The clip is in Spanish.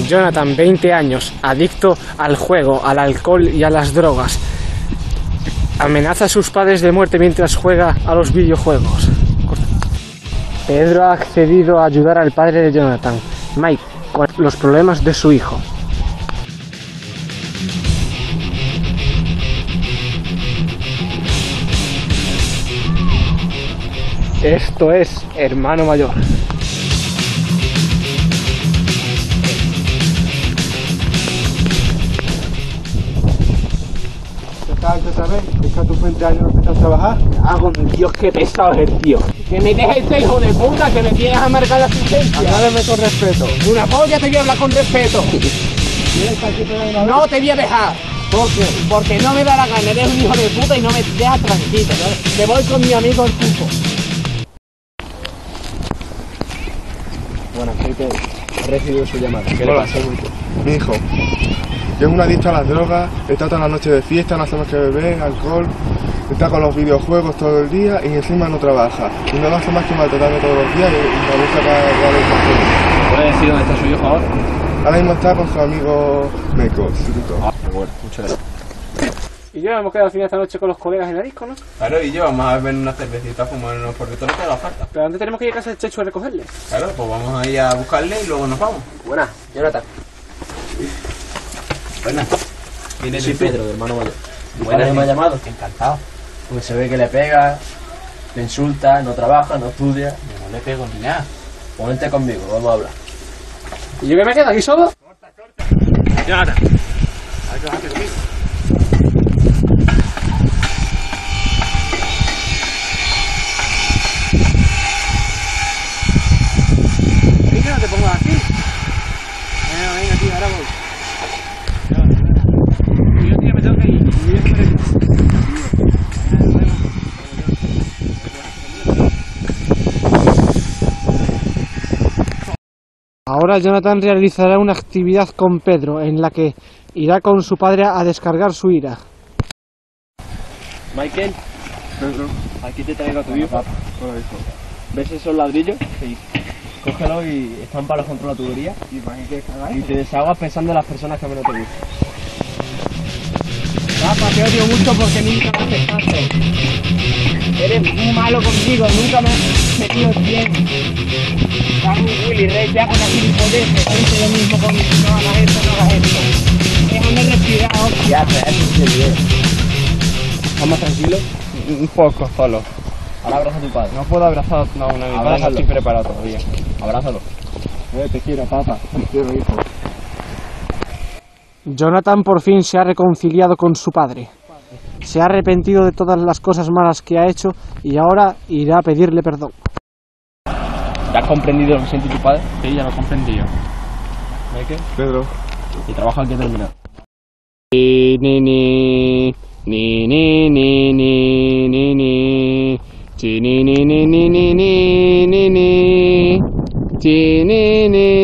Jonathan, 20 años, adicto al juego, al alcohol y a las drogas. Amenaza a sus padres de muerte mientras juega a los videojuegos. Pedro ha accedido a ayudar al padre de Jonathan, Mike, con los problemas de su hijo. Esto es Hermano Mayor. ¿Qué sabes? Es que a tus 20 años no empiezas a trabajar. Hago mi Dios, qué pesado es el tío. Que me dejes este hijo de puta, que me tienes a marcar la asistencia. Háblame con respeto. Una polla, te voy a hablar con respeto. No te voy a dejar. ¿Por qué? Porque no me da la gana, eres un hijo de puta y no me dejas tranquilo, ¿no? Te voy con mi amigo el Cuco. Bueno, así que ha recibido su llamada. ¿Qué le Hola. pasa? Mi hijo, que es un adicto a las drogas, está toda la noche de fiesta, no hace más que beber, alcohol, está con los videojuegos todo el día y encima no trabaja. Y no hace más que maltratarme todos los días y me busca cada vez. ¿Puede decir dónde está su hijo ahora? Ahora mismo está con su amigo Meco, instituto. Bueno, muchas gracias. Y yo hemos quedado al final esta noche con los colegas en la disco, ¿no? Claro, y yo vamos a beber una cervecita, fumarnos por todo lo que haga falta. Pero antes tenemos que ir a casa del Chechu a recogerle. Claro, pues vamos a ir a buscarle y luego nos vamos. Buenas, Jonathan. Buenas. Yo soy Pedro, de Hermano Mayor. Buenas, me ha llamado. Encantado. Porque se ve que le pega, le insulta, no trabaja, no estudia. Yo no le pego ni nada. Ponte conmigo, vamos a hablar. ¿Y yo qué me quedo aquí solo? Jonathan. ¿Y que no te pongas así? Venga, tío, ahora voy. Yo, tío, me tengo que ir. Ahora Jonathan realizará una actividad con Pedro en la que irá con su padre a descargar su ira. Michael, Pedro, aquí te traigo a tu hijo. hola hijo. ¿Ves esos ladrillos? Sí. Cógelo y estámpalos contra la tubería. ¿Y para qué Y te desahogas pensando en las personas que menos te gustan. Papá, te odio mucho porque nunca me haces caso. Eres muy malo conmigo, nunca me has metido bien. Estás un Willy Rey ya con la gilipollez, siempre lo mismo conmigo, no hagas esto, no hagas esto. Déjame respirar, hostia. Eso es bien. ¿Estás más tranquilo? Un poco solo. Ahora abraza a tu padre. No puedo abrazar a mi padre, no Abrázalo. estoy preparado todavía. Abrázalo. Te quiero, papá. Te quiero, hijo. Jonathan por fin se ha reconciliado con su padre. Se ha arrepentido de todas las cosas malas que ha hecho y ahora irá a pedirle perdón. ¿Ya has comprendido lo que siente tu padre? Sí, ya lo comprendí yo. Michael. Pedro. Y trabajo hay que terminar. Ni ni ni ni ni ni ni ni ni Chi, ni ni ni ni ni ni ni ni Chi, ni ni